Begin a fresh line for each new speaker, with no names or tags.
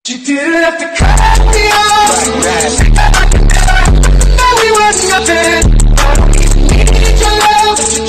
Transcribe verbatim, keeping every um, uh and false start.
You didn't have to cut me off. Right, right. We were nothing. I don't even need your love.